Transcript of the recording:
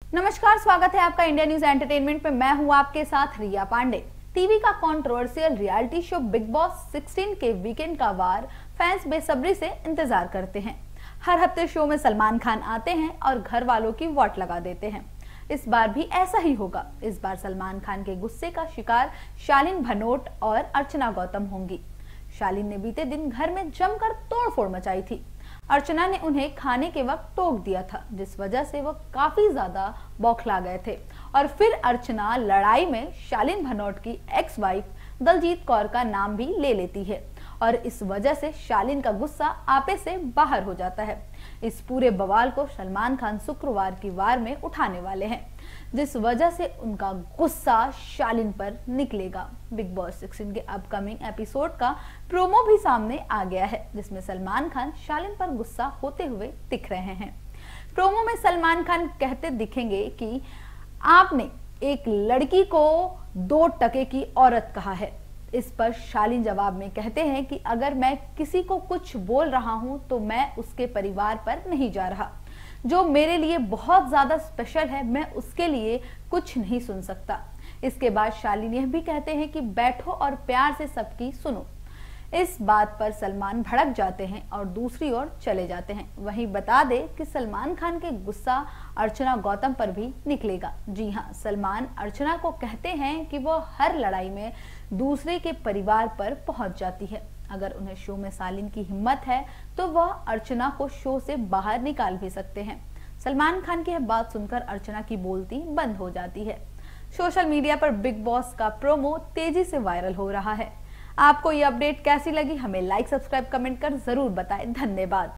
नमस्कार, स्वागत है आपका इंडिया न्यूज एंटरटेनमेंट पे। मैं हूं आपके साथ रिया पांडे। टीवी का controversial reality show Bigg Boss 16 के वीकेंड का वार फैंस बेसब्री से इंतजार करते हैं। हर हफ्ते शो में सलमान खान आते हैं और घर वालों की वोट लगा देते हैं। इस बार भी ऐसा ही होगा। इस बार सलमान खान के गुस्से का शिकार शालीन भनोट और अर्चना गौतम होंगी। शालीन ने बीते दिन घर में जमकर तोड़फोड़ मचाई थी। अर्चना ने उन्हें खाने के वक्त टोक दिया था, जिस वजह से वो काफी ज्यादा बौखला गए थे। और फिर अर्चना लड़ाई में शालीन भनोट की एक्स वाइफ दलजीत कौर का नाम भी ले लेती है और इस वजह से शालीन का गुस्सा आपे से बाहर हो जाता है। इस पूरे बवाल को सलमान खान शुक्रवार की वार में उठाने वाले हैं, जिस वजह से उनका गुस्सा शालीन पर निकलेगा। बिग बॉस 16 के अपकमिंग एपिसोड का प्रोमो भी सामने आ गया है, जिसमें सलमान खान शालीन पर गुस्सा होते हुए दिख रहे हैं। प्रोमो में सलमान खान कहते दिखेंगे कि आपने एक लड़की को 2 टके की औरत कहा है। इस पर शालीन जवाब में कहते हैं कि अगर मैं किसी को कुछ बोल रहा हूं तो मैं उसके परिवार पर नहीं जा रहा। जो मेरे लिए बहुत ज्यादा स्पेशल है, मैं उसके लिए कुछ नहीं सुन सकता। इसके बाद शालीन यह भी कहते हैं कि बैठो और प्यार से सबकी सुनो। इस बात पर सलमान भड़क जाते हैं और दूसरी ओर चले जाते हैं। वहीं बता दे कि सलमान खान के गुस्सा अर्चना गौतम पर भी निकलेगा। जी हां, सलमान अर्चना को कहते हैं कि वो हर लड़ाई में दूसरे के परिवार पर पहुंच जाती है। अगर उन्हें शो में शालीन की हिम्मत है तो वह अर्चना को शो से बाहर निकाल भी सकते हैं। सलमान खान की यह बात सुनकर अर्चना की बोलती बंद हो जाती है। सोशल मीडिया पर बिग बॉस का प्रोमो तेजी से वायरल हो रहा है। आपको ये अपडेट कैसी लगी? हमें लाइक, सब्सक्राइब, कमेंट कर जरूर बताएं। धन्यवाद।